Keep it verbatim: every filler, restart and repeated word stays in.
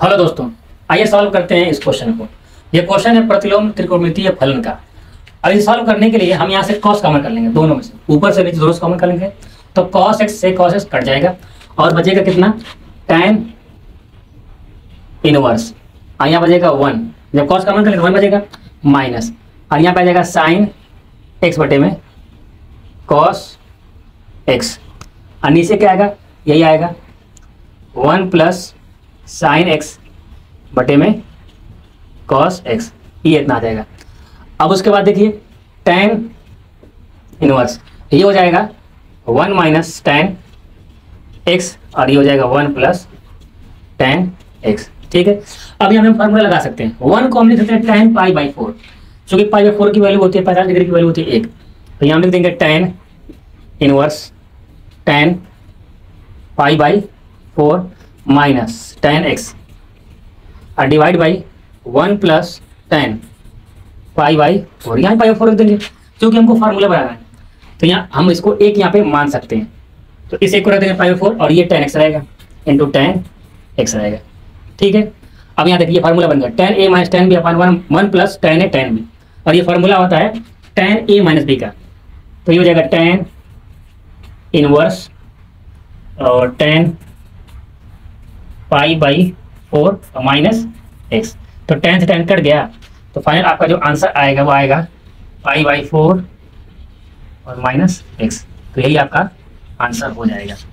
Hello दोस्तों, आइए solve करते हैं इस क्वेश्चन को। ये क्वेश्चन है प्रतिलोम त्रिकोणमितीय फलन का। अब इसे सॉल्व करने के लिए हम यहाँ से cos कॉमन कर लेंगे, दोनों में से ऊपर से नीचे दोनों से कॉमन कर लेंगे तो cos x से cos x कट जाएगा और बचेगा कितना, tan इनवर्स। और यहाँ बचेगा वन, जब cos कॉमन कर लेंगे वन बचेगा माइनस, और यहाँ पे आ जाएगा साइन एक्स बटे में cos x, और नीचे क्या आएगा, यही आएगा वन प्लस साइन एक्स बटे में कॉस एक्स, ये इतना आ जाएगा। अब उसके बाद देखिए tan इनवर्स, ये हो जाएगा वन माइनस tan एक्स और ये हो जाएगा वन प्लस tan एक्स। ठीक है, अब यहाँ हम फार्मूला लगा सकते हैं। वन को हम लिख सकते हैं tan पाई बाई फोर, क्योंकि पाई बाई फोर की वैल्यू होती है पचास डिग्री की वैल्यू होती है एक, तो यहाँ हम लिख देंगे tan inverse tan pi by four minus tan x और divide by one plus tan pi by four. यहाँ पाई बाई फोर रख देंगे क्योंकि हमको फार्मूला बनाना है, तो यहाँ हम इसको एक यहाँ पे मान सकते हैं, तो इस एक को रख देंगे पाई बाई फोर और ये tan एक्स रहेगा इंटू tan एक्स रहेगा। ठीक है, अब यहाँ देखिए फार्मूला बन गया tan A minus tan B upon one one plus tan A tan B, और ये फार्मूला होता है tan ए माइनस बी का, तो ये हो जाएगा tan इनवर्स और tan pi by four minus x, तो tan से tan कट गया, तो फाइनल आपका जो आंसर आएगा वो आएगा पाई बाई फोर और माइनस एक्स, तो यही आपका आंसर हो जाएगा।